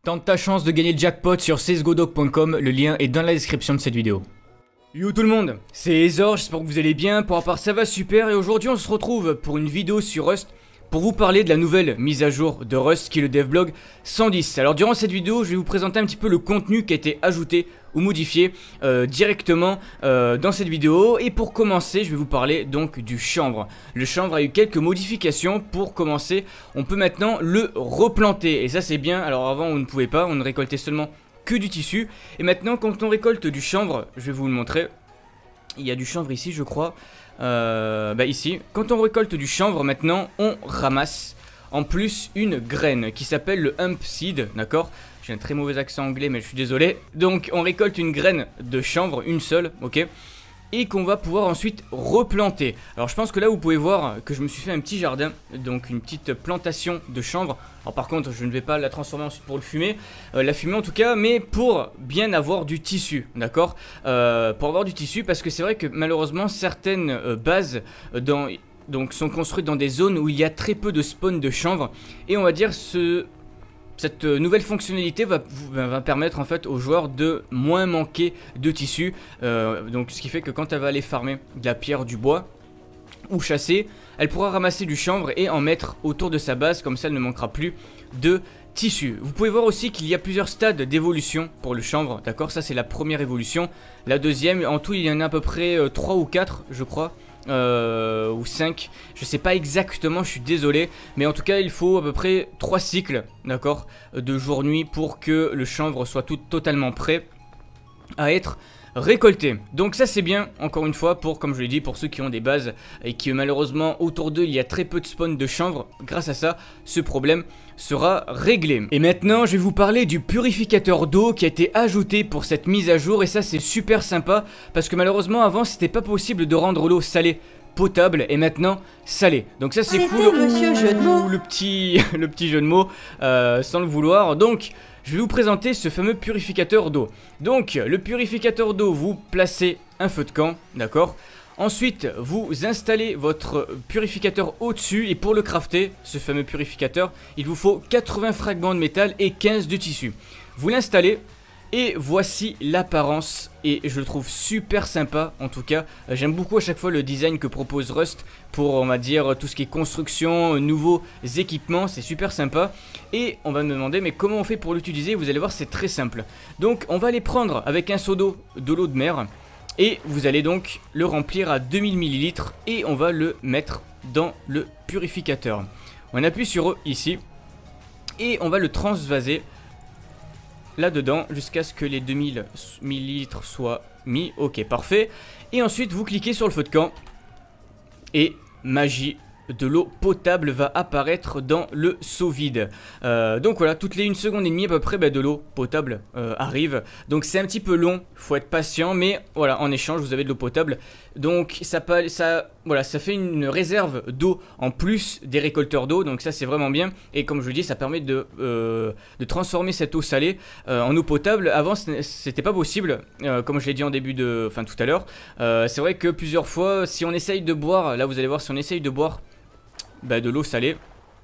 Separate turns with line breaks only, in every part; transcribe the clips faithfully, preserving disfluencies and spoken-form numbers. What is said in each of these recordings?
Tente ta chance de gagner le jackpot sur C S G O Doc point com, le lien est dans la description de cette vidéo. Yo tout le monde, c'est Ezor, j'espère que vous allez bien, pour ma part ça va super et aujourd'hui on se retrouve pour une vidéo sur Rust pour vous parler de la nouvelle mise à jour de Rust qui est le devlog cent dix. Alors durant cette vidéo je vais vous présenter un petit peu le contenu qui a été ajouté ou modifié euh, directement euh, dans cette vidéo. Et pour commencer je vais vous parler donc du chanvre. Le chanvre a eu quelques modifications. Pour commencer, on peut maintenant le replanter et ça c'est bien. Alors avant on ne pouvait pas, on ne récoltait seulement que du tissu. Et maintenant quand on récolte du chanvre, je vais vous le montrer. Il y a du chanvre ici je crois. Euh, bah ici, quand on récolte du chanvre maintenant, on ramasse en plus une graine qui s'appelle le hemp seed, d'accord? J'ai un très mauvais accent anglais mais je suis désolé. Donc on récolte une graine de chanvre, une seule, ok? Et qu'on va pouvoir ensuite replanter. Alors je pense que là vous pouvez voir que je me suis fait un petit jardin, donc une petite plantation de chanvre. Alors par contre je ne vais pas la transformer ensuite pour le fumer, euh, la fumer en tout cas, mais pour bien avoir du tissu, d'accord, euh, pour avoir du tissu, parce que c'est vrai que malheureusement certaines euh, bases euh, dans, donc, sont construites dans des zones où il y a très peu de spawn de chanvre. Et on va dire ce... Cette nouvelle fonctionnalité va, va permettre en fait aux joueurs de moins manquer de tissu, euh, donc ce qui fait que quand elle va aller farmer de la pierre, du bois ou chasser, elle pourra ramasser du chanvre et en mettre autour de sa base, comme ça elle ne manquera plus de tissu. Vous pouvez voir aussi qu'il y a plusieurs stades d'évolution pour le chanvre, d'accord, ça c'est la première évolution. La deuxième, en tout il y en a à peu près euh, trois ou quatre je crois. Euh, ou cinq, je sais pas exactement, je suis désolé, mais en tout cas il faut à peu près trois cycles, d'accord, de jour-nuit pour que le chanvre soit tout totalement prêt à être récolté. Donc ça c'est bien, encore une fois, pour, comme je l'ai dit, pour ceux qui ont des bases et qui malheureusement autour d'eux il y a très peu de spawn de chanvre. Grâce à ça, ce problème sera réglé. Et maintenant je vais vous parler du purificateur d'eau qui a été ajouté pour cette mise à jour. Et ça c'est super sympa parce que malheureusement avant c'était pas possible de rendre l'eau salée potable et maintenant salée. Donc ça c'est cool.
Monsieur
Ouh,
jeu de mots.
le petit le petit jeu de mots euh, sans le vouloir. Donc je vais vous présenter ce fameux purificateur d'eau. Donc le purificateur d'eau, vous placez un feu de camp, d'accord. Ensuite vous installez votre purificateur au-dessus et pour le crafter, ce fameux purificateur, il vous faut quatre-vingts fragments de métal et quinze de tissu. Vous l'installez. Et voici l'apparence et je le trouve super sympa en tout cas. J'aime beaucoup à chaque fois le design que propose Rust pour, on va dire, tout ce qui est construction, nouveaux équipements, c'est super sympa. Et on va me demander mais comment on fait pour l'utiliser? Vous allez voir c'est très simple. Donc on va aller prendre avec un seau d'eau de l'eau de mer et vous allez donc le remplir à deux mille millilitres et on va le mettre dans le purificateur. On appuie sur E ici et on va le transvaser là-dedans jusqu'à ce que les deux mille millilitres soient mis. Ok, parfait. Et ensuite vous cliquez sur le feu de camp et magie, de l'eau potable va apparaître dans le seau vide. Euh, donc voilà, toutes les une seconde et demie à peu près, bah, de l'eau potable euh, arrive. Donc c'est un petit peu long, faut être patient, mais voilà, en échange vous avez de l'eau potable. Donc ça, ça, voilà, ça fait une réserve d'eau en plus des récolteurs d'eau, donc ça c'est vraiment bien. Et comme je vous dis, ça permet de, euh, de transformer cette eau salée euh, en eau potable. Avant c'était pas possible, euh, comme je l'ai dit en début de, enfin tout à l'heure. Euh, c'est vrai que plusieurs fois, si on essaye de boire, là vous allez voir, si on essaye de boire bah, de l'eau salée,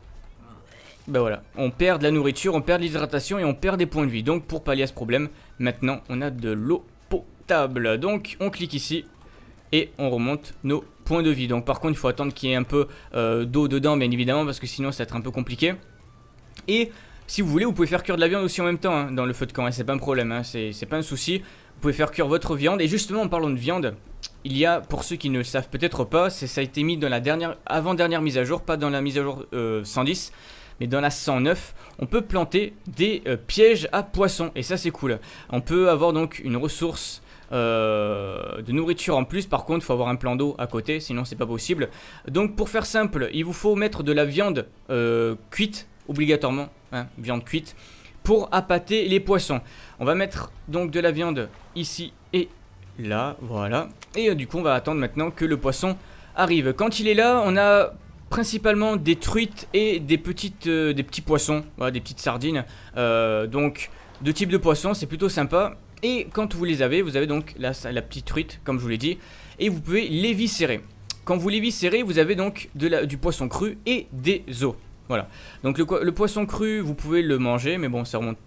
bah voilà, on perd de la nourriture, on perd de l'hydratation et on perd des points de vie. Donc pour pallier à ce problème, maintenant on a de l'eau potable. Donc on clique ici et on remonte nos points de vie. Donc par contre il faut attendre qu'il y ait un peu euh, d'eau dedans bien évidemment, parce que sinon ça va être un peu compliqué. Et si vous voulez vous pouvez faire cuire de la viande aussi en même temps hein, dans le feu de camp, hein, c'est pas un problème, hein, c'est pas un souci. Vous pouvez faire cuire votre viande. Et justement en parlant de viande, il y a, pour ceux qui ne le savent peut-être pas, ça a été mis dans la dernière, avant-dernière mise à jour, pas dans la mise à jour euh, cent dix, mais dans la cent neuf, on peut planter des euh, pièges à poissons. Et ça c'est cool. On peut avoir donc une ressource euh, de nourriture en plus. Par contre il faut avoir un plan d'eau à côté, sinon c'est pas possible. Donc pour faire simple, il vous faut mettre de la viande euh, cuite, obligatoirement, hein, viande cuite, pour appâter les poissons. On va mettre donc de la viande ici et là, voilà. Et euh, du coup on va attendre maintenant que le poisson arrive. Quand il est là, on a principalement des truites et des, petites, euh, des petits poissons, voilà, des petites sardines. Euh, donc deux types de poissons, c'est plutôt sympa. Et quand vous les avez, vous avez donc la, la petite truite, comme je vous l'ai dit, et vous pouvez l'éviscérer. Quand vous l'éviscérez, vous avez donc de la, du poisson cru et des os. Voilà, donc le, le poisson cru, vous pouvez le manger, mais bon, ça remonte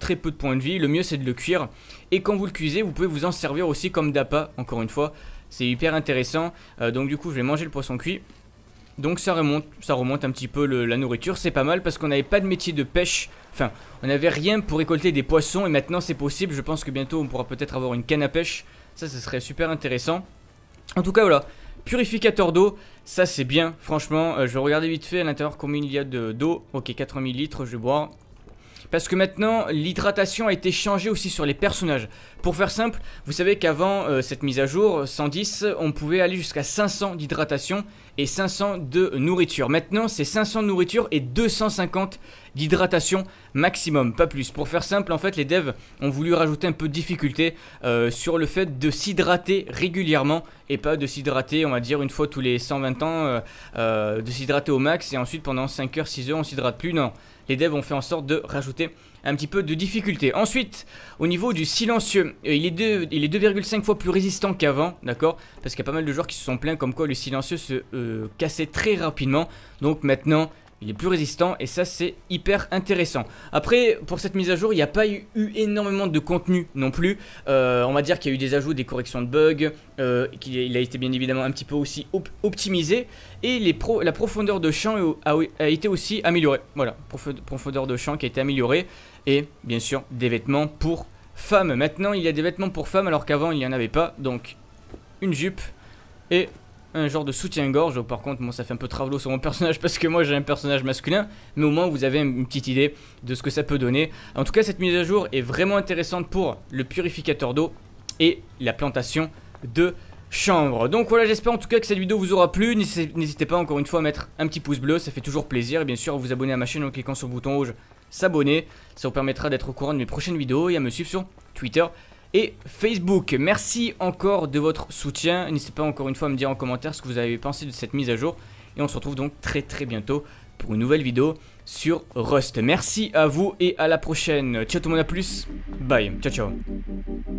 très peu de points de vie. Le mieux c'est de le cuire. Et quand vous le cuisez, vous pouvez vous en servir aussi comme d'appât, encore une fois. C'est hyper intéressant. Euh, donc du coup, je vais manger le poisson cuit. Donc ça remonte, ça remonte un petit peu le, la nourriture. C'est pas mal parce qu'on n'avait pas de métier de pêche. Enfin, on n'avait rien pour récolter des poissons. Et maintenant c'est possible. Je pense que bientôt on pourra peut-être avoir une canne à pêche. Ça, ce serait super intéressant. En tout cas, voilà. Purificateur d'eau, ça c'est bien, franchement. euh, Je vais regarder vite fait à l'intérieur combien il y a d'eau. Ok, quatre millilitres, je vais boire. Parce que maintenant, l'hydratation a été changée aussi sur les personnages. Pour faire simple, vous savez qu'avant euh, cette mise à jour, cent dix, on pouvait aller jusqu'à cinq cents d'hydratation et cinq cents de nourriture. Maintenant, c'est cinq cents de nourriture et deux cent cinquante d'hydratation maximum, pas plus. Pour faire simple, en fait, les devs ont voulu rajouter un peu de difficulté euh, sur le fait de s'hydrater régulièrement et pas de s'hydrater, on va dire, une fois tous les cent vingt ans, euh, euh, de s'hydrater au max et ensuite pendant cinq heures, six heures, on s'hydrate plus. Non. Les devs ont fait en sorte de rajouter un petit peu de difficulté. Ensuite, au niveau du silencieux, euh, il est deux virgule cinq fois plus résistant qu'avant, d'accord? Parce qu'il y a pas mal de joueurs qui se sont plaints comme quoi le silencieux se euh, cassait très rapidement. Donc maintenant, il est plus résistant et ça c'est hyper intéressant. Après, pour cette mise à jour, il n'y a pas eu, eu énormément de contenu non plus. euh, On va dire qu'il y a eu des ajouts, des corrections de bugs, euh, qu'il a été bien évidemment un petit peu aussi op optimisé. Et les pro la profondeur de champ a, a été aussi améliorée. Voilà, prof profondeur de champ qui a été améliorée. Et bien sûr des vêtements pour femmes. Maintenant il y a des vêtements pour femmes alors qu'avant il n'y en avait pas. Donc une jupe et un genre de soutien-gorge. Par contre moi ça fait un peu travelo sur mon personnage parce que moi j'ai un personnage masculin. Mais au moins vous avez une petite idée de ce que ça peut donner. En tout cas cette mise à jour est vraiment intéressante pour le purificateur d'eau et la plantation de chambre. Donc voilà, j'espère en tout cas que cette vidéo vous aura plu. N'hésitez pas encore une fois à mettre un petit pouce bleu, ça fait toujours plaisir. Et bien sûr à vous abonner à ma chaîne en cliquant sur le bouton rouge s'abonner, ça vous permettra d'être au courant de mes prochaines vidéos et à me suivre sur Twitter et Facebook. Merci encore de votre soutien. N'hésitez pas encore une fois à me dire en commentaire ce que vous avez pensé de cette mise à jour. Et on se retrouve donc très très bientôt pour une nouvelle vidéo sur Rust. Merci à vous et à la prochaine. Ciao tout le monde, à plus. Bye, ciao ciao.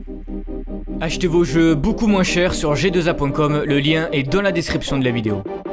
Achetez vos jeux beaucoup moins chers sur G deux A point com, le lien est dans la description de la vidéo.